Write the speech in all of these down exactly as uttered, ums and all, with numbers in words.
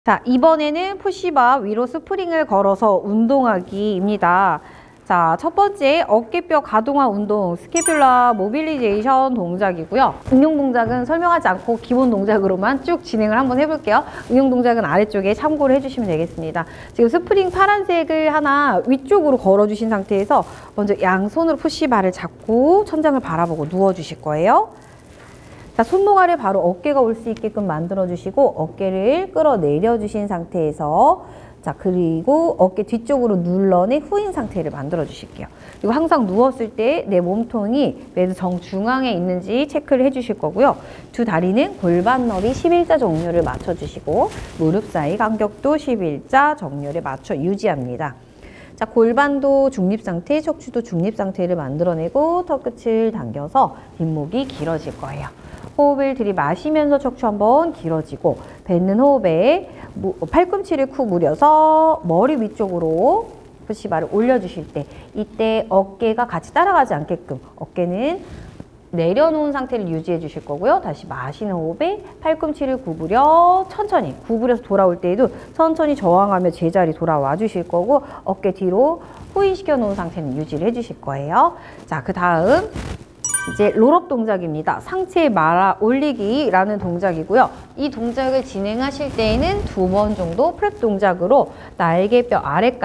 자, 이번에는 푸시바 위로 스프링을 걸어서 운동하기입니다. 자, 첫 번째 어깨뼈 가동화 운동, 스캐뷸라 모빌리제이션 동작이고요. 응용 동작은 설명하지 않고 기본 동작으로만 쭉 진행을 한번 해볼게요. 응용 동작은 아래쪽에 참고를 해주시면 되겠습니다. 지금 스프링 파란색을 하나 위쪽으로 걸어주신 상태에서 먼저 양손으로 푸시바를 잡고 천장을 바라보고 누워주실 거예요. 자, 손목 아래 바로 어깨가 올 수 있게끔 만들어주시고 어깨를 끌어내려 주신 상태에서 자, 그리고 어깨 뒤쪽으로 눌러내 후인 상태를 만들어 주실게요. 그리고 항상 누웠을 때 내 몸통이 매드 정중앙에 있는지 체크를 해주실 거고요. 두 다리는 골반 너비 십일자 정렬을 맞춰주시고 무릎 사이 간격도 십일자 정렬에 맞춰 유지합니다. 자, 골반도 중립 상태, 척추도 중립 상태를 만들어내고 턱끝을 당겨서 뒷목이 길어질 거예요. 호흡을 들이마시면서 척추 한번 길어지고 뱉는 호흡에 팔꿈치를 쿡 물여서 머리 위쪽으로 푸시바를 올려주실 때 이때 어깨가 같이 따라가지 않게끔 어깨는 내려놓은 상태를 유지해 주실 거고요. 다시 마시는 호흡에 팔꿈치를 구부려 천천히 구부려서 돌아올 때에도 천천히 저항하며 제자리 돌아와 주실 거고 어깨 뒤로 후인시켜 놓은 상태는 유지를 해 주실 거예요. 자, 그 다음 이제 롤업 동작입니다. 상체 말아 올리기라는 동작이고요. 이 동작을 진행하실 때에는 두 번 정도 프랩 동작으로 날개뼈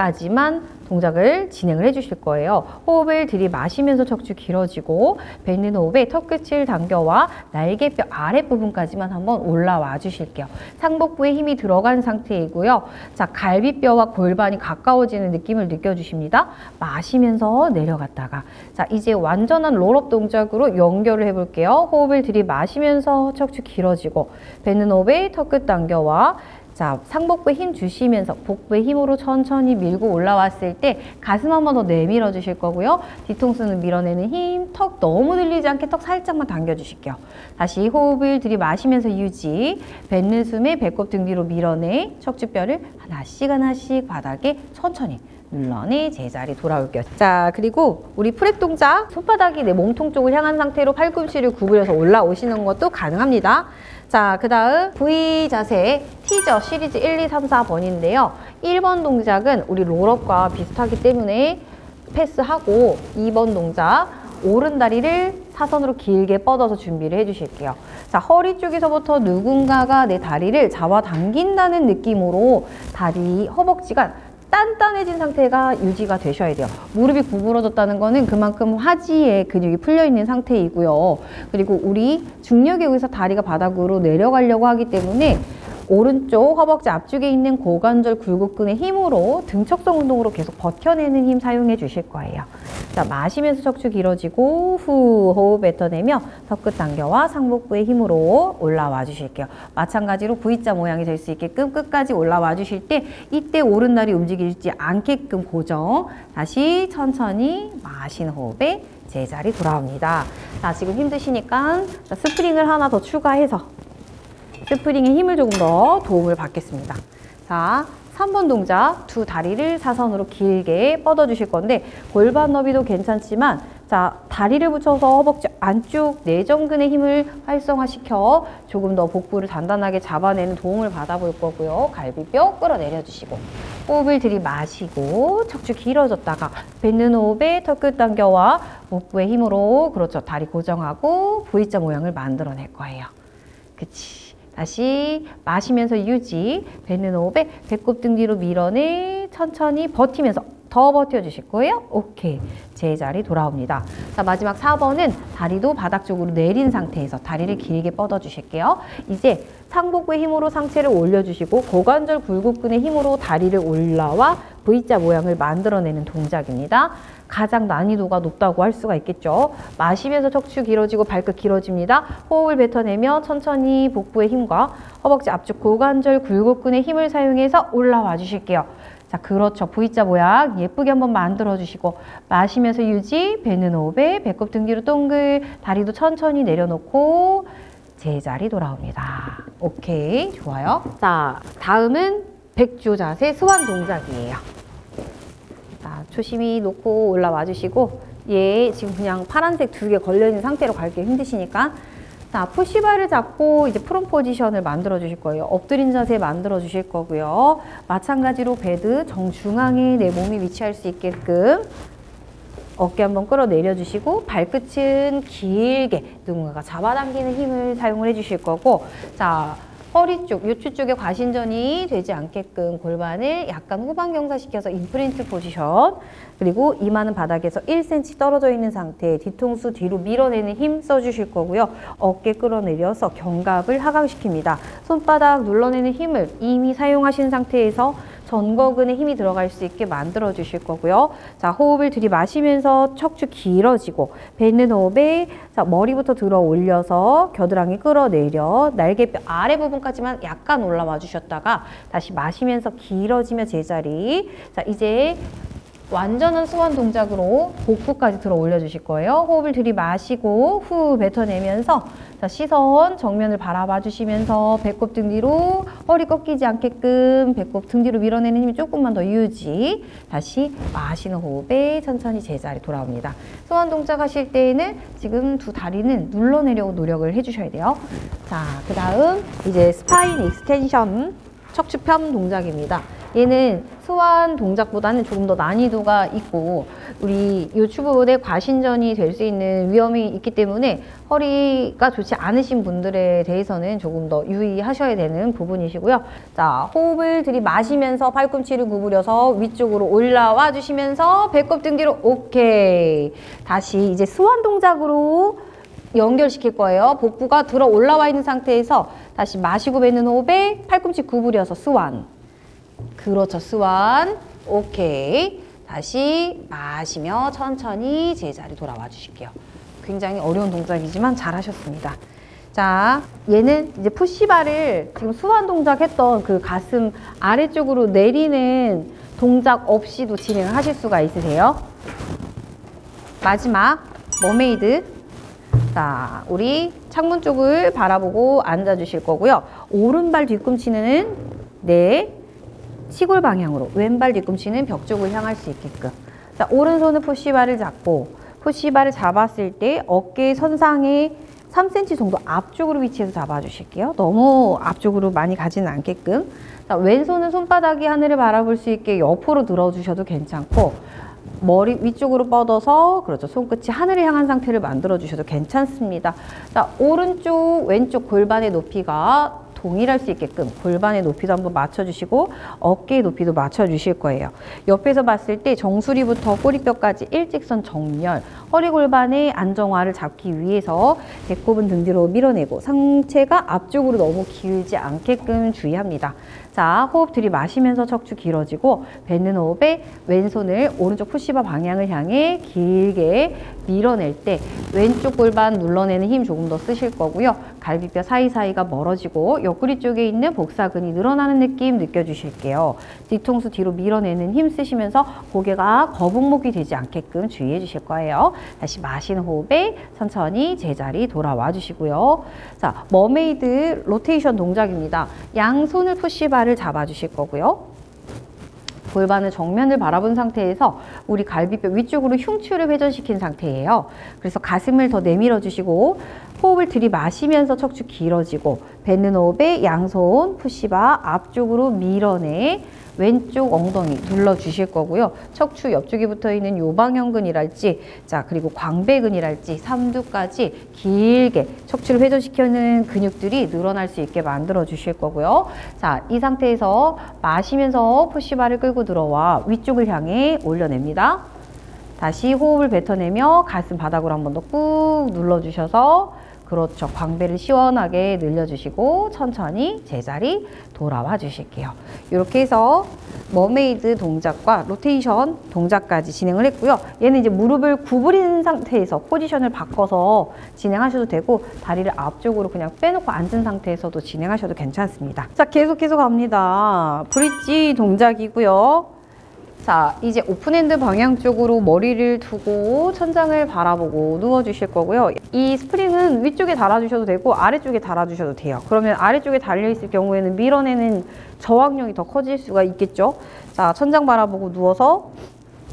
아래까지만 동작을 진행을 해주실 거예요. 호흡을 들이마시면서 척추 길어지고 뱉는 호흡에 턱끝을 당겨와 날개뼈 아랫부분까지만 한번 올라와 주실게요. 상복부에 힘이 들어간 상태이고요. 자, 갈비뼈와 골반이 가까워지는 느낌을 느껴주십니다. 마시면서 내려갔다가 자, 이제 완전한 롤업 동작으로 연결을 해볼게요. 호흡을 들이마시면서 척추 길어지고 뱉는 호흡에 턱끝 당겨와 자, 상복부에 힘 주시면서 복부에 힘으로 천천히 밀고 올라왔을 때 가슴 한 번 더 내밀어 주실 거고요. 뒤통수는 밀어내는 힘, 턱 너무 늘리지 않게 턱 살짝만 당겨 주실게요. 다시 호흡을 들이마시면서 유지, 뱉는 숨에 배꼽 등 뒤로 밀어내 척추뼈를 하나씩 하나씩 바닥에 천천히 눌러내 제자리 돌아올게요. 자, 그리고 우리 프랩 동작 손바닥이 내 몸통 쪽을 향한 상태로 팔꿈치를 구부려서 올라오시는 것도 가능합니다. 자, 그 다음 V 자세 티저 시리즈 일, 이, 삼, 사 번인데요. 일 번 동작은 우리 롤업과 비슷하기 때문에 패스하고 이 번 동작 오른 다리를 사선으로 길게 뻗어서 준비를 해주실게요. 자, 허리 쪽에서부터 누군가가 내 다리를 잡아당긴다는 느낌으로 다리 허벅지가 단단해진 상태가 유지가 되셔야 돼요. 무릎이 구부러졌다는 거는 그만큼 하지에 근육이 풀려있는 상태이고요. 그리고 우리 중력에 의해서 다리가 바닥으로 내려가려고 하기 때문에 오른쪽 허벅지 앞쪽에 있는 고관절 굴곡근의 힘으로 등척성 운동으로 계속 버텨내는 힘 사용해 주실 거예요. 자, 마시면서 척추 길어지고 후 호흡 뱉어내며 턱끝 당겨와 상복부의 힘으로 올라와 주실게요. 마찬가지로 V자 모양이 될 수 있게끔 끝까지 올라와 주실 때 이때 오른다리 움직이지 않게끔 고정. 다시 천천히 마시는 호흡에 제자리 돌아옵니다. 자, 지금 힘드시니까 자, 스프링을 하나 더 추가해서 스프링에 힘을 조금 더 도움을 받겠습니다. 자, 삼 번 동작 두 다리를 사선으로 길게 뻗어 주실 건데 골반 너비도 괜찮지만 자, 다리를 붙여서 허벅지 안쪽 내전근의 힘을 활성화시켜 조금 더 복부를 단단하게 잡아내는 도움을 받아볼 거고요. 갈비뼈 끌어내려 주시고 호흡을 들이마시고 척추 길어졌다가 뱉는 호흡에 턱끝 당겨와 복부의 힘으로 그렇죠. 다리 고정하고 V자 모양을 만들어낼 거예요. 그치. 다시 마시면서 유지, 뱉는 호흡에 배꼽 등 뒤로 밀어내 천천히 버티면서 더 버텨주실 거예요. 오케이. 제자리 돌아옵니다. 자, 마지막 사 번은 다리도 바닥 쪽으로 내린 상태에서 다리를 길게 뻗어주실게요. 이제 상복부의 힘으로 상체를 올려주시고 고관절 굴곡근의 힘으로 다리를 올라와 V자 모양을 만들어내는 동작입니다. 가장 난이도가 높다고 할 수가 있겠죠. 마시면서 척추 길어지고 발끝 길어집니다. 호흡을 뱉어내며 천천히 복부의 힘과 허벅지 앞쪽 고관절 굴곡근의 힘을 사용해서 올라와 주실게요. 자, 그렇죠. V자 모양 예쁘게 한번 만들어 주시고 마시면서 유지, 뱉는 호흡에 배꼽 등 뒤로 동글, 다리도 천천히 내려놓고 제자리 돌아옵니다. 오케이, 좋아요. 자, 다음은 백조 자세 스완 동작이에요. 자, 조심히 놓고 올라와 주시고 얘 지금 그냥 파란색 두 개 걸려있는 상태로 갈게요. 힘드시니까 자, 푸시바를 잡고 이제 프롬 포지션을 만들어 주실 거예요. 엎드린 자세 만들어 주실 거고요. 마찬가지로 베드 정중앙에 내 몸이 위치할 수 있게끔 어깨 한번 끌어내려 주시고 발끝은 길게 누군가가 잡아당기는 힘을 사용을 해 주실 거고, 자, 허리 쪽, 요추 쪽에 과신전이 되지 않게끔 골반을 약간 후방 경사시켜서 임프린트 포지션, 그리고 이마는 바닥에서 일 센티미터 떨어져 있는 상태, 뒤통수 뒤로 밀어내는 힘 써주실 거고요. 어깨 끌어내려서 견갑을 하강시킵니다. 손바닥 눌러내는 힘을 이미 사용하신 상태에서 전거근에 힘이 들어갈 수 있게 만들어 주실 거고요. 자, 호흡을 들이마시면서 척추 길어지고, 뱉는 호흡에 자, 머리부터 들어 올려서 겨드랑이 끌어내려 날개뼈 아래 부분까지만 약간 올라와 주셨다가 다시 마시면서 길어지며 제자리. 자, 이제 완전한 수완 동작으로 복부까지 들어 올려주실 거예요. 호흡을 들이마시고 후 뱉어내면서 자, 시선 정면을 바라봐 주시면서 배꼽 등 뒤로, 허리 꺾이지 않게끔 배꼽 등 뒤로 밀어내는 힘이 조금만 더 유지. 다시 마시는 호흡에 천천히 제자리 돌아옵니다. 수완 동작 하실 때에는 지금 두 다리는 눌러내려고 노력을 해주셔야 돼요. 자, 그 다음 이제 스파인 익스텐션 척추편 동작입니다. 얘는 수완 동작보다는 조금 더 난이도가 있고 우리 요추부분에 과신전이 될 수 있는 위험이 있기 때문에 허리가 좋지 않으신 분들에 대해서는 조금 더 유의하셔야 되는 부분이시고요. 자, 호흡을 들이마시면서 팔꿈치를 구부려서 위쪽으로 올라와 주시면서 배꼽 등 뒤로. 오케이. 다시 이제 수완 동작으로 연결시킬 거예요. 복부가 들어 올라와 있는 상태에서 다시 마시고 뱉는 호흡에 팔꿈치 구부려서 수완. 그렇죠. 수완. 오케이. 다시 마시며 천천히 제자리 돌아와 주실게요. 굉장히 어려운 동작이지만 잘하셨습니다. 자, 얘는 이제 푸시바를 지금 수완 동작 했던 그 가슴 아래쪽으로 내리는 동작 없이도 진행을 하실 수가 있으세요. 마지막 머메이드. 자, 우리 창문 쪽을 바라보고 앉아 주실 거고요. 오른발 뒤꿈치는 네, 시골 방향으로, 왼발 뒤꿈치는 벽 쪽을 향할 수 있게끔. 자, 오른손은 푸시바를 잡고, 푸시바를 잡았을 때 어깨 선상에 삼 센티미터 정도 앞쪽으로 위치해서 잡아주실게요. 너무 앞쪽으로 많이 가지는 않게끔. 자, 왼손은 손바닥이 하늘을 바라볼 수 있게 옆으로 들어주셔도 괜찮고, 머리 위쪽으로 뻗어서, 그렇죠, 손끝이 하늘을 향한 상태를 만들어 주셔도 괜찮습니다. 자, 오른쪽 왼쪽 골반의 높이가 동일할 수 있게끔 골반의 높이도 한번 맞춰주시고 어깨의 높이도 맞춰주실 거예요. 옆에서 봤을 때 정수리부터 꼬리뼈까지 일직선 정렬, 허리 골반의 안정화를 잡기 위해서 배꼽은 등 뒤로 밀어내고 상체가 앞쪽으로 너무 길지 않게끔 주의합니다. 자, 호흡 들이마시면서 척추 길어지고 뱉는 호흡에 왼손을 오른쪽 푸시바 방향을 향해 길게 밀어낼 때 왼쪽 골반 눌러내는 힘 조금 더 쓰실 거고요. 갈비뼈 사이사이가 멀어지고 옆구리 쪽에 있는 복사근이 늘어나는 느낌 느껴주실게요. 뒤통수 뒤로 밀어내는 힘 쓰시면서 고개가 거북목이 되지 않게끔 주의해 주실 거예요. 다시 마시는 호흡에 천천히 제자리 돌아와 주시고요. 자, 머메이드 로테이션 동작입니다. 양손을 푸시바를 잡아주실 거고요. 골반을 정면을 바라본 상태에서 우리 갈비뼈 위쪽으로 흉추를 회전시킨 상태예요. 그래서 가슴을 더 내밀어 주시고 호흡을 들이마시면서 척추 길어지고 뱉는 호흡에 양손 푸시바 앞쪽으로 밀어내 왼쪽 엉덩이 눌러주실 거고요. 척추 옆쪽에 붙어있는 요방형근이랄지, 자, 그리고 광배근이랄지 삼두까지 길게 척추를 회전시키는 근육들이 늘어날 수 있게 만들어 주실 거고요. 자, 이 상태에서 마시면서 푸시바를 끌고 들어와 위쪽을 향해 올려냅니다. 다시 호흡을 뱉어내며 가슴 바닥으로 한 번 더 꾹 눌러주셔서, 그렇죠, 광배를 시원하게 늘려주시고 천천히 제자리 돌아와 주실게요. 이렇게 해서 머메이드 동작과 로테이션 동작까지 진행을 했고요. 얘는 이제 무릎을 구부린 상태에서 포지션을 바꿔서 진행하셔도 되고 다리를 앞쪽으로 그냥 빼놓고 앉은 상태에서도 진행하셔도 괜찮습니다. 자, 계속해서 갑니다. 브릿지 동작이고요. 자, 이제 오픈핸드 방향 쪽으로 머리를 두고 천장을 바라보고 누워주실 거고요. 이 스프링은 위쪽에 달아주셔도 되고 아래쪽에 달아주셔도 돼요. 그러면 아래쪽에 달려있을 경우에는 밀어내는 저항력이 더 커질 수가 있겠죠. 자, 천장 바라보고 누워서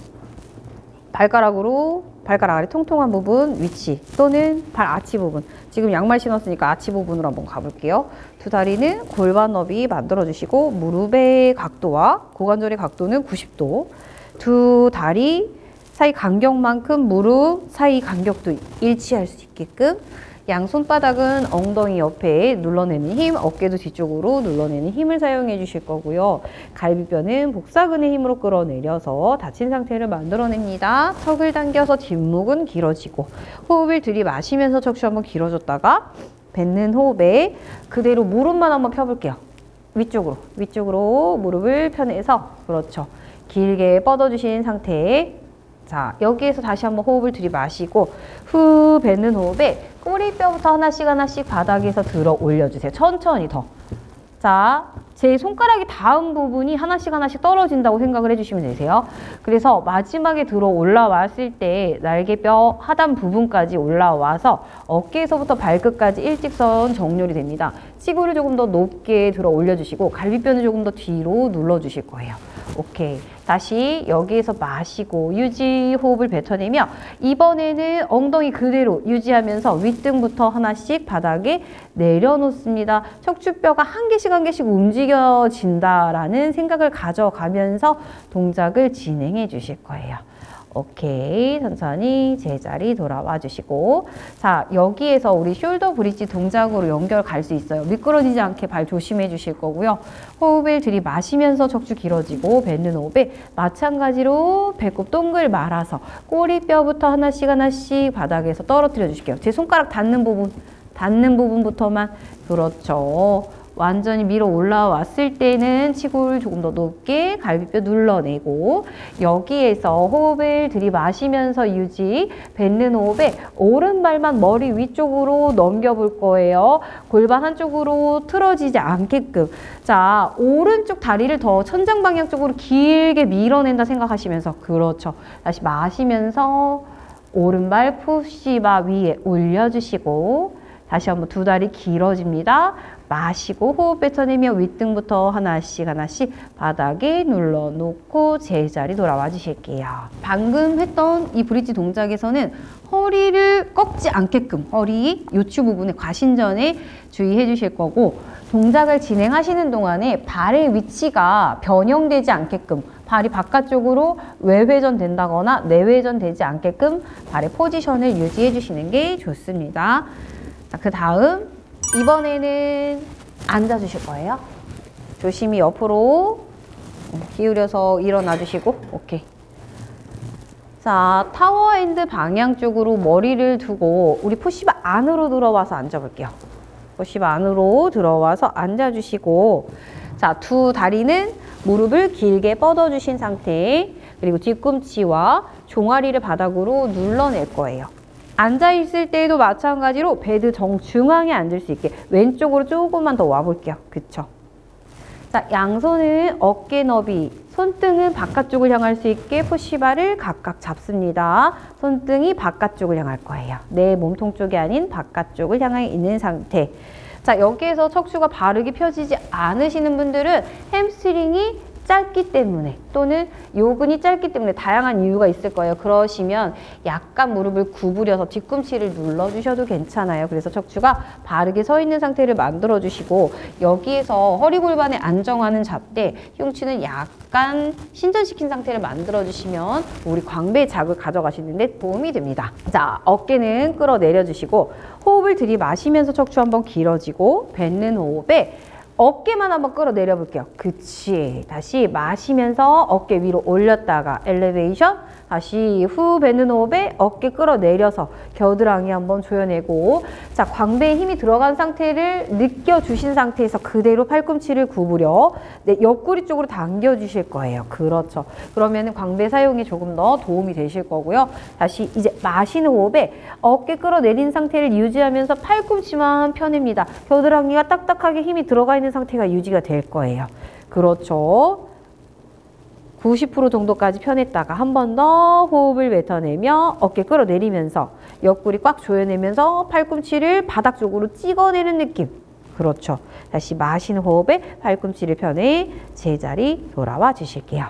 발가락으로 발가락 아래 통통한 부분 위치 또는 발 아치 부분 지금 양말 신었으니까 아치 부분으로 한번 가볼게요. 두 다리는 골반 너비 만들어주시고 무릎의 각도와 고관절의 각도는 구십 도. 두 다리 사이 간격만큼 무릎 사이 간격도 일치할 수 있게끔 양 손바닥은 엉덩이 옆에 눌러내는 힘, 어깨도 뒤쪽으로 눌러내는 힘을 사용해 주실 거고요. 갈비뼈는 복사근의 힘으로 끌어내려서 닫힌 상태를 만들어냅니다. 턱을 당겨서 뒷목은 길어지고 호흡을 들이마시면서 척추 한번 길어졌다가 뱉는 호흡에 그대로 무릎만 한번 펴볼게요. 위쪽으로, 위쪽으로 무릎을 펴내서 그렇죠. 길게 뻗어주신 상태에 자, 여기에서 다시 한번 호흡을 들이마시고 후 뱉는 호흡에 꼬리뼈부터 하나씩 하나씩 바닥에서 들어 올려주세요. 천천히 더. 자, 제 손가락이 닿은 부분이 하나씩 하나씩 떨어진다고 생각을 해주시면 되세요. 그래서 마지막에 들어 올라왔을 때 날개뼈 하단 부분까지 올라와서 어깨에서부터 발끝까지 일직선 정렬이 됩니다. 치구를 조금 더 높게 들어 올려주시고 갈비뼈는 조금 더 뒤로 눌러주실 거예요. 오케이. 다시 여기에서 마시고 유지 호흡을 뱉어내며 이번에는 엉덩이 그대로 유지하면서 윗등부터 하나씩 바닥에 내려놓습니다. 척추뼈가 한 개씩 한 개씩 움직여진다라는 생각을 가져가면서 동작을 진행해 주실 거예요. 오케이. 천천히 제자리 돌아와 주시고 자, 여기에서 우리 숄더 브릿지 동작으로 연결 갈 수 있어요. 미끄러지지 않게 발 조심해 주실 거고요. 호흡을 들이마시면서 척추 길어지고 뱉는 호흡에 마찬가지로 배꼽 동글 말아서 꼬리뼈부터 하나씩 하나씩 바닥에서 떨어뜨려 주실게요. 제 손가락 닿는 부분, 닿는 부분부터만 그렇죠. 완전히 밀어 올라왔을 때는 치골 조금 더 높게 갈비뼈 눌러내고 여기에서 호흡을 들이마시면서 유지, 뱉는 호흡에 오른발만 머리 위쪽으로 넘겨볼 거예요. 골반 한쪽으로 틀어지지 않게끔. 자, 오른쪽 다리를 더 천장 방향 쪽으로 길게 밀어낸다 생각하시면서 그렇죠. 다시 마시면서 오른발 푸시바 위에 올려주시고 다시 한번 두 다리 길어집니다. 마시고 호흡 뱉어내며 윗등부터 하나씩 하나씩 바닥에 눌러놓고 제자리 돌아와 주실게요. 방금 했던 이 브릿지 동작에서는 허리를 꺾지 않게끔 허리 요추 부분에 과신전에 주의해 주실 거고 동작을 진행하시는 동안에 발의 위치가 변형되지 않게끔 발이 바깥쪽으로 외회전 된다거나 내회전 되지 않게끔 발의 포지션을 유지해 주시는 게 좋습니다. 자, 그 다음 이번에는 앉아주실 거예요. 조심히 옆으로 기울여서 일어나 주시고 오케이. 자, 타워 핸드 방향 쪽으로 머리를 두고 우리 푸시바 안으로 들어와서 앉아볼게요. 푸시바 안으로 들어와서 앉아주시고 자, 두 다리는 무릎을 길게 뻗어주신 상태 그리고 뒤꿈치와 종아리를 바닥으로 눌러낼 거예요. 앉아있을 때에도 마찬가지로 베드 정중앙에 앉을 수 있게 왼쪽으로 조금만 더 와볼게요. 그쵸? 자, 양손은 어깨 너비, 손등은 바깥쪽을 향할 수 있게 푸시바를 각각 잡습니다. 손등이 바깥쪽을 향할 거예요. 내 몸통 쪽이 아닌 바깥쪽을 향해 있는 상태. 자, 여기에서 척추가 바르게 펴지지 않으시는 분들은 햄스트링이 짧기 때문에 또는 요근이 짧기 때문에 다양한 이유가 있을 거예요. 그러시면 약간 무릎을 구부려서 뒤꿈치를 눌러주셔도 괜찮아요. 그래서 척추가 바르게 서 있는 상태를 만들어 주시고 여기에서 허리 골반에 안정하는 잡대 흉추는 약간 신전시킨 상태를 만들어 주시면 우리 광배의 자극을 가져가시는 데 도움이 됩니다. 자, 어깨는 끌어내려 주시고 호흡을 들이마시면서 척추 한번 길어지고 뱉는 호흡에 어깨만 한번 끌어내려 볼게요. 그치. 다시 마시면서 어깨 위로 올렸다가 엘리베이션. 다시 후 뱉는 호흡에 어깨 끌어내려서 겨드랑이 한번 조여내고 자, 광배에 힘이 들어간 상태를 느껴주신 상태에서 그대로 팔꿈치를 구부려 네, 옆구리 쪽으로 당겨주실 거예요. 그렇죠. 그러면 광배 사용에 조금 더 도움이 되실 거고요. 다시 이제 마시는 호흡에 어깨 끌어내린 상태를 유지하면서 팔꿈치만 펴냅니다. 겨드랑이가 딱딱하게 힘이 들어가 있는 상태가 유지가 될 거예요. 그렇죠. 구십 퍼센트 정도까지 펴냈다가 한 번 더 호흡을 뱉어내며 어깨 끌어내리면서 옆구리 꽉 조여내면서 팔꿈치를 바닥 쪽으로 찍어내는 느낌. 그렇죠. 다시 마시는 호흡에 팔꿈치를 펴내 제자리 돌아와 주실게요.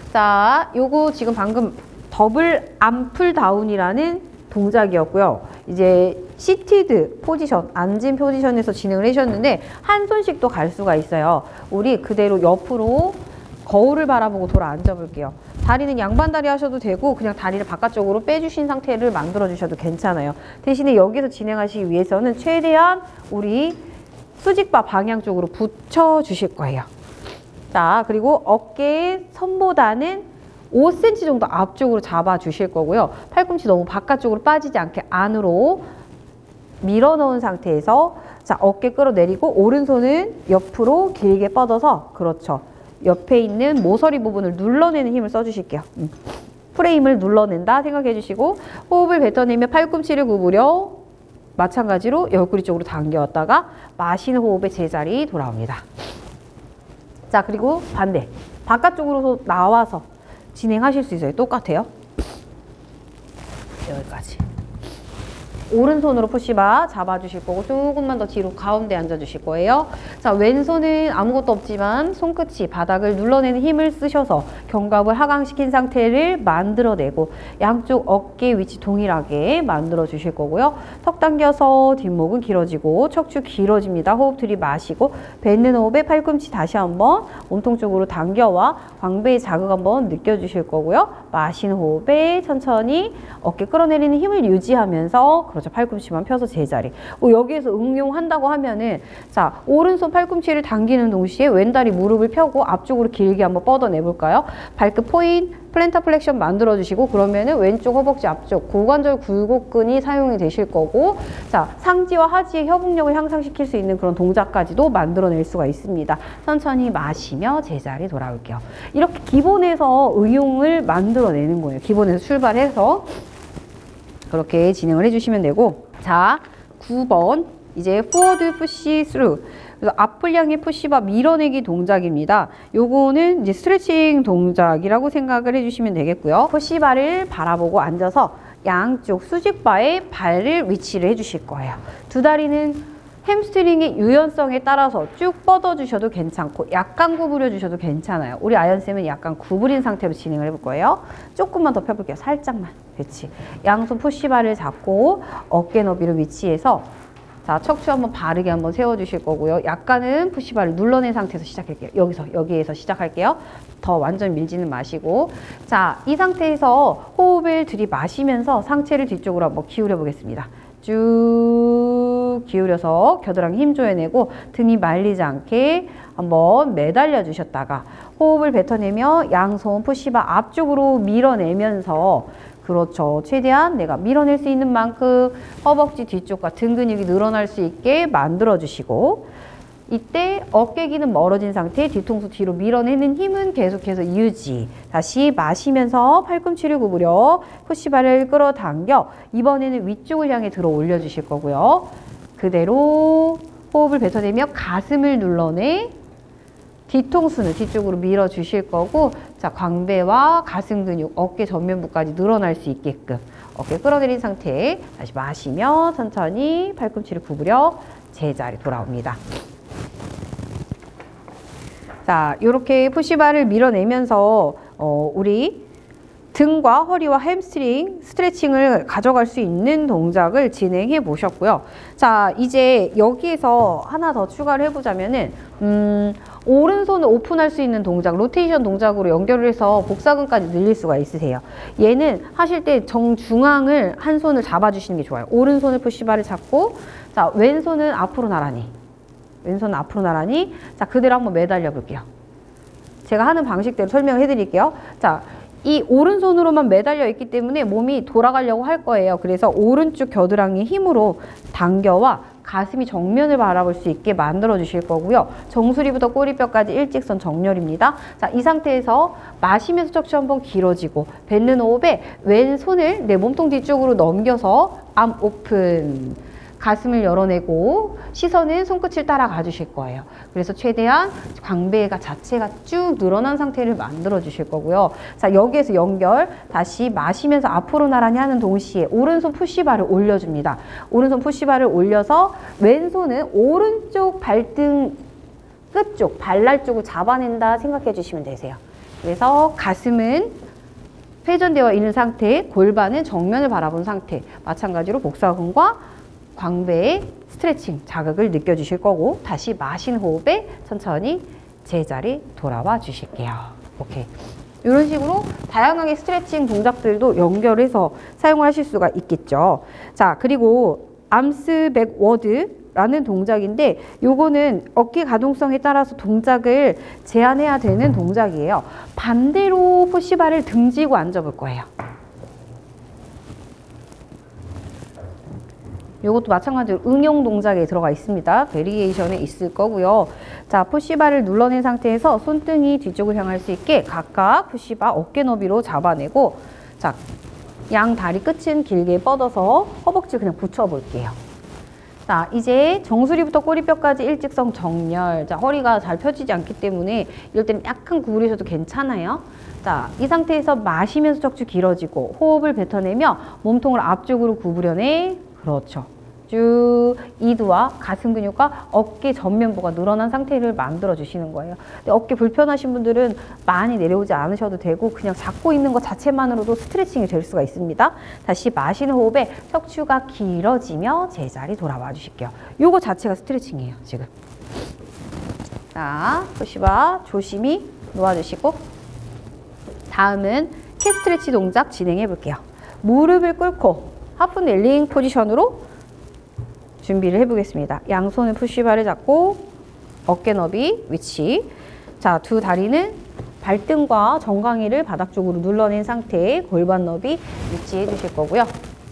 자, 요거 지금 방금 더블 암풀 다운이라는 동작이었고요. 이제 시티드 포지션, 앉은 포지션에서 진행을 해주셨는데 한 손씩 또 갈 수가 있어요. 우리 그대로 옆으로 거울을 바라보고 돌아 앉아 볼게요. 다리는 양반다리 하셔도 되고 그냥 다리를 바깥쪽으로 빼주신 상태를 만들어 주셔도 괜찮아요. 대신에 여기서 진행하시기 위해서는 최대한 우리 수직바 방향 쪽으로 붙여 주실 거예요. 자, 그리고 어깨 선보다는 오 센티미터 정도 앞쪽으로 잡아 주실 거고요. 팔꿈치 너무 바깥쪽으로 빠지지 않게 안으로 밀어 넣은 상태에서 자, 어깨 끌어내리고 오른손은 옆으로 길게 뻗어서 그렇죠. 옆에 있는 모서리 부분을 눌러내는 힘을 써주실게요. 음. 프레임을 눌러낸다 생각해 주시고 호흡을 뱉어내며 팔꿈치를 구부려 마찬가지로 옆구리 쪽으로 당겨왔다가 마시는 호흡에 제자리 돌아옵니다. 자, 그리고 반대. 바깥쪽으로 나와서 진행하실 수 있어요. 똑같아요. 여기까지. 오른손으로 푸시바 잡아주실 거고 조금만 더 뒤로 가운데 앉아주실 거예요. 자, 왼손은 아무것도 없지만 손끝이 바닥을 눌러내는 힘을 쓰셔서 견갑을 하강시킨 상태를 만들어내고 양쪽 어깨 위치 동일하게 만들어 주실 거고요. 턱 당겨서 뒷목은 길어지고 척추 길어집니다. 호흡 들이마시고 뱉는 호흡에 팔꿈치 다시 한번 몸통 쪽으로 당겨와 광배의 자극 한번 느껴주실 거고요. 마시는 호흡에 천천히 어깨 끌어내리는 힘을 유지하면서 그렇죠. 팔꿈치만 펴서 제자리. 여기에서 응용한다고 하면은 자, 오른손 팔꿈치를 당기는 동시에 왼다리 무릎을 펴고 앞쪽으로 길게 한번 뻗어내 볼까요? 발끝 포인 플랜터 플렉션 만들어 주시고 그러면은 왼쪽 허벅지 앞쪽 고관절 굴곡근이 사용이 되실 거고 자, 상지와 하지의 협응력을 향상시킬 수 있는 그런 동작까지도 만들어낼 수가 있습니다. 천천히 마시며 제자리 돌아올게요. 이렇게 기본에서 응용을 만들어내는 거예요. 기본에서 출발해서 그렇게 진행을 해주시면 되고 자, 구 번 이제 forward push through 그래서 앞을 향해 푸시바 밀어내기 동작입니다. 요거는 이제 스트레칭 동작이라고 생각을 해주시면 되겠고요. 푸시바를 바라보고 앉아서 양쪽 수직바에 발을 위치를 해주실 거예요. 두 다리는 햄스트링의 유연성에 따라서 쭉 뻗어주셔도 괜찮고 약간 구부려 주셔도 괜찮아요. 우리 아연쌤은 약간 구부린 상태로 진행을 해볼 거예요. 조금만 더 펴볼게요. 살짝만. 그렇지. 양손 푸시바를 잡고 어깨 너비로 위치해서 자, 척추 한번 바르게 한번 세워주실 거고요. 약간은 푸시바를 눌러낸 상태에서 시작할게요. 여기서, 여기에서 시작할게요. 더 완전 밀지는 마시고 자, 이 상태에서 호흡을 들이마시면서 상체를 뒤쪽으로 한번 기울여 보겠습니다. 쭉 기울여서 겨드랑이 힘 조여내고 등이 말리지 않게 한번 매달려 주셨다가 호흡을 뱉어내며 양손 푸시바 앞쪽으로 밀어내면서 그렇죠. 최대한 내가 밀어낼 수 있는 만큼 허벅지 뒤쪽과 등 근육이 늘어날 수 있게 만들어 주시고 이때 어깨기는 멀어진 상태 뒤통수 뒤로 밀어내는 힘은 계속해서 유지. 다시 마시면서 팔꿈치를 구부려 푸시바를 끌어당겨 이번에는 위쪽을 향해 들어 올려주실 거고요. 그대로 호흡을 뱉어내며 가슴을 눌러내 뒤통수는 뒤쪽으로 밀어주실 거고 자, 광배와 가슴 근육, 어깨 전면부까지 늘어날 수 있게끔 어깨 끌어내린 상태 다시 마시며 천천히 팔꿈치를 구부려 제자리 돌아옵니다. 자, 이렇게 푸시바를 밀어내면서 어, 우리 등과 허리와 햄스트링 스트레칭을 가져갈 수 있는 동작을 진행해 보셨고요. 자, 이제 여기에서 하나 더 추가를 해보자면은 음, 오른손을 오픈할 수 있는 동작, 로테이션 동작으로 연결을 해서 복사근까지 늘릴 수가 있으세요. 얘는 하실 때 정중앙을 한 손을 잡아주시는 게 좋아요. 오른손을 푸시바를 잡고 자, 왼손은 앞으로 나란히 왼손은 앞으로 나란히 자, 그대로 한번 매달려 볼게요. 제가 하는 방식대로 설명을 해드릴게요. 자, 이 오른손으로만 매달려 있기 때문에 몸이 돌아가려고 할 거예요. 그래서 오른쪽 겨드랑이 힘으로 당겨와 가슴이 정면을 바라볼 수 있게 만들어 주실 거고요. 정수리부터 꼬리뼈까지 일직선 정렬입니다. 자, 이 상태에서 마시면서 척추 한번 길어지고 뱉는 호흡에 왼손을 내 몸통 뒤쪽으로 넘겨서 암 오픈 가슴을 열어내고 시선은 손끝을 따라가 주실 거예요. 그래서 최대한 광배가 자체가 쭉 늘어난 상태를 만들어 주실 거고요. 자, 여기에서 연결 다시 마시면서 앞으로 나란히 하는 동시에 오른손 푸시바를 올려줍니다. 오른손 푸시바를 올려서 왼손은 오른쪽 발등 끝쪽 발날 쪽을 잡아낸다 생각해 주시면 되세요. 그래서 가슴은 회전되어 있는 상태, 골반은 정면을 바라본 상태. 마찬가지로 복사근과 광배의 스트레칭, 자극을 느껴주실 거고, 다시 마신 호흡에 천천히 제자리 돌아와 주실게요. 오케이. 이런 식으로 다양하게 스트레칭 동작들도 연결해서 사용을 하실 수가 있겠죠. 자, 그리고 암스 백워드라는 동작인데, 요거는 어깨 가동성에 따라서 동작을 제한해야 되는 동작이에요. 반대로 푸시바를 등지고 앉아볼 거예요. 요것도 마찬가지로 응용 동작에 들어가 있습니다. 베리에이션에 있을 거고요. 자, 푸시바를 눌러낸 상태에서 손등이 뒤쪽을 향할 수 있게 각각 푸시바 어깨 너비로 잡아내고, 자, 양 다리 끝은 길게 뻗어서 허벅지 그냥 붙여볼게요. 자, 이제 정수리부터 꼬리뼈까지 일직선 정렬. 자, 허리가 잘 펴지지 않기 때문에 이럴 때는 약간 구부리셔도 괜찮아요. 자, 이 상태에서 마시면서 척추 길어지고 호흡을 뱉어내며 몸통을 앞쪽으로 구부려내. 그렇죠. 쭉 이두와 가슴 근육과 어깨 전면부가 늘어난 상태를 만들어 주시는 거예요. 근데 어깨 불편하신 분들은 많이 내려오지 않으셔도 되고 그냥 잡고 있는 것 자체만으로도 스트레칭이 될 수가 있습니다. 다시 마시는 호흡에 척추가 길어지며 제자리 돌아와 주실게요. 요거 자체가 스트레칭이에요, 지금. 자, 푸시바 조심히 놓아주시고, 다음은 캣 스트레치 동작 진행해 볼게요. 무릎을 꿇고 하프 넬링 포지션으로 준비를 해보겠습니다. 양손은 푸시바를 잡고 어깨 너비 위치. 자, 두 다리는 발등과 정강이를 바닥 쪽으로 눌러낸 상태에 골반 너비 위치해 주실 거고요.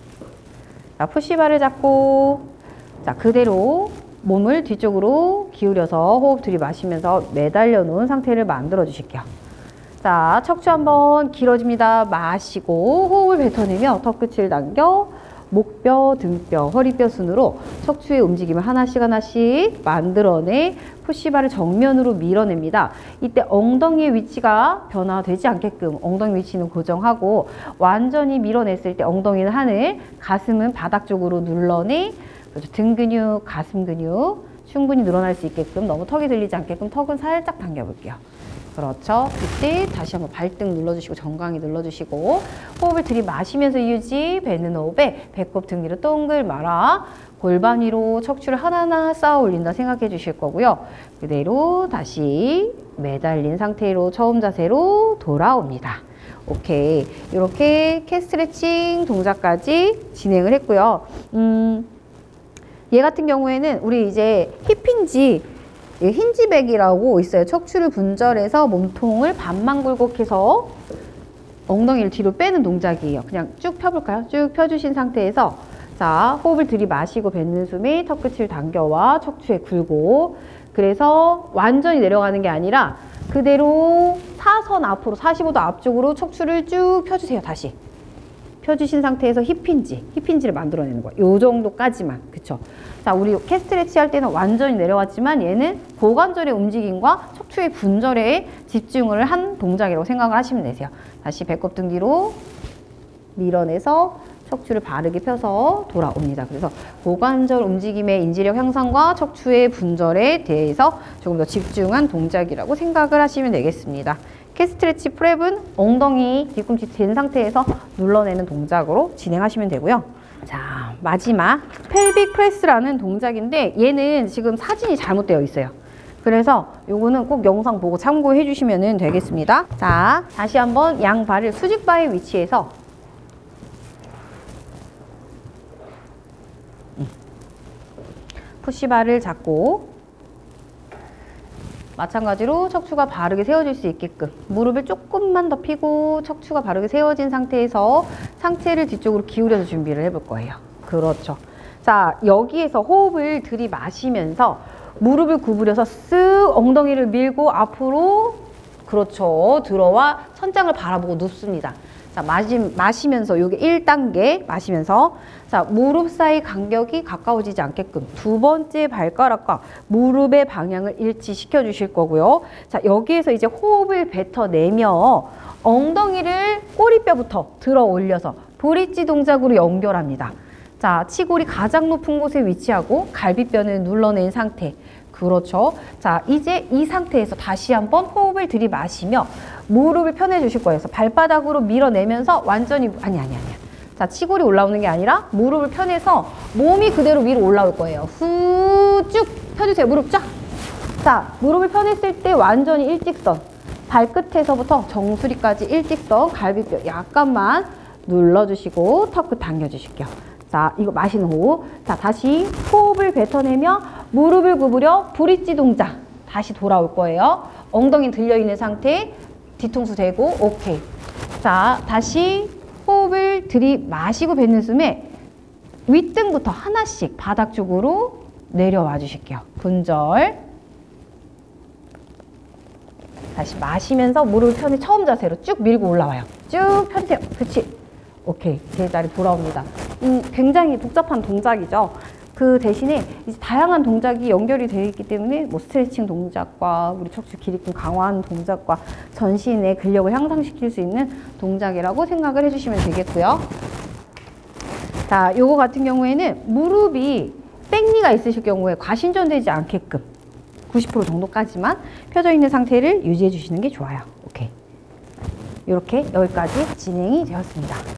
자, 푸시바를 잡고, 자, 그대로 몸을 뒤쪽으로 기울여서 호흡 들이마시면서 매달려 놓은 상태를 만들어 주실게요. 자, 척추 한번 길어집니다. 마시고 호흡을 뱉어내며 턱끝을 당겨 목뼈, 등뼈, 허리뼈 순으로 척추의 움직임을 하나씩 하나씩 만들어내 푸시바를 정면으로 밀어냅니다. 이때 엉덩이의 위치가 변화되지 않게끔 엉덩이 위치는 고정하고, 완전히 밀어냈을 때 엉덩이는 하늘, 가슴은 바닥 쪽으로 눌러내. 그렇죠. 등 근육, 가슴 근육 충분히 늘어날 수 있게끔, 너무 턱이 들리지 않게끔 턱은 살짝 당겨볼게요. 그렇죠. 그때 다시 한번 발등 눌러주시고 정강이 눌러주시고 호흡을 들이마시면서 유지, 뱉는 호흡에 배꼽 등 위로 동글 말아 골반 위로 척추를 하나하나 쌓아 올린다 생각해 주실 거고요. 그대로 다시 매달린 상태로 처음 자세로 돌아옵니다. 오케이. 이렇게 캣 스트레칭 동작까지 진행을 했고요. 음, 얘 같은 경우에는 우리 이제 힙힌지, 힌지백이라고 있어요. 척추를 분절해서 몸통을 반만 굴곡해서 엉덩이를 뒤로 빼는 동작이에요. 그냥 쭉 펴볼까요? 쭉 펴주신 상태에서, 자, 호흡을 들이마시고 뱉는 숨에 턱끝을 당겨와 척추에 굴고, 그래서 완전히 내려가는 게 아니라 그대로 사선 앞으로 사십오 도 앞쪽으로 척추를 쭉 펴주세요. 다시 펴주신 상태에서 힙힌지, 힙힌지를 만들어내는 거예요. 요 정도까지만. 그쵸? 자, 우리 캣 스트레치 할 때는 완전히 내려왔지만 얘는 고관절의 움직임과 척추의 분절에 집중을 한 동작이라고 생각을 하시면 되세요. 다시 배꼽 등 뒤로 밀어내서 척추를 바르게 펴서 돌아옵니다. 그래서 고관절 움직임의 인지력 향상과 척추의 분절에 대해서 조금 더 집중한 동작이라고 생각을 하시면 되겠습니다. 캣 스트레치 프랩은 엉덩이 뒤꿈치 된 상태에서 눌러내는 동작으로 진행하시면 되고요. 자, 마지막 펠빅 프레스라는 동작인데 얘는 지금 사진이 잘못되어 있어요. 그래서 요거는 꼭 영상 보고 참고해 주시면 되겠습니다. 자, 다시 한번 양 발을 수직바의 위치에서 푸시바를 잡고 마찬가지로 척추가 바르게 세워질 수 있게끔 무릎을 조금만 더 펴고 척추가 바르게 세워진 상태에서 상체를 뒤쪽으로 기울여서 준비를 해볼 거예요. 그렇죠. 자, 여기에서 호흡을 들이마시면서 무릎을 구부려서 쓱 엉덩이를 밀고 앞으로, 그렇죠, 들어와 천장을 바라보고 눕습니다. 자, 마시, 마시면서 요게 일 단계 마시면서, 자, 무릎 사이 간격이 가까워지지 않게끔 두 번째 발가락과 무릎의 방향을 일치시켜 주실 거고요. 자, 여기에서 이제 호흡을 뱉어내며 엉덩이를 꼬리뼈부터 들어 올려서 브릿지 동작으로 연결합니다. 자, 치골이 가장 높은 곳에 위치하고 갈비뼈는 눌러낸 상태. 그렇죠. 자, 이제 이 상태에서 다시 한번 호흡을 들이마시며 무릎을 펴내 주실 거예요. 그래서 발바닥으로 밀어내면서 완전히, 아니, 아니, 아니야. 자, 치골이 올라오는 게 아니라 무릎을 펴내서 몸이 그대로 위로 올라올 거예요. 후, 쭉 펴주세요. 무릎 쫙. 자, 무릎을 펴냈을 때 완전히 일직선. 발끝에서부터 정수리까지 일직선, 갈비뼈 약간만 눌러주시고 턱 끝 당겨주실게요. 자, 이거 마시는 호흡. 자, 다시 호흡을 뱉어내며 무릎을 구부려 브릿지 동작. 다시 돌아올 거예요. 엉덩이 들려있는 상태, 뒤통수 대고, 오케이. 자, 다시 호흡을 들이마시고 뱉는 숨에 윗등부터 하나씩 바닥 쪽으로 내려와 주실게요. 분절. 다시 마시면서 무릎을 펴내 처음 자세로 쭉 밀고 올라와요. 쭉 펴주세요. 그렇지. 오케이. 제자리 돌아옵니다. 음, 굉장히 복잡한 동작이죠. 그 대신에 이제 다양한 동작이 연결이 되어 있기 때문에 뭐 스트레칭 동작과 우리 척추 기립근 강화하는 동작과 전신의 근력을 향상시킬 수 있는 동작이라고 생각을 해주시면 되겠고요. 자, 요거 같은 경우에는 무릎이 백니가 있으실 경우에 과신전되지 않게끔 구십 퍼센트 정도까지만 펴져 있는 상태를 유지해 주시는 게 좋아요. 오케이. 이렇게 여기까지 진행이 되었습니다.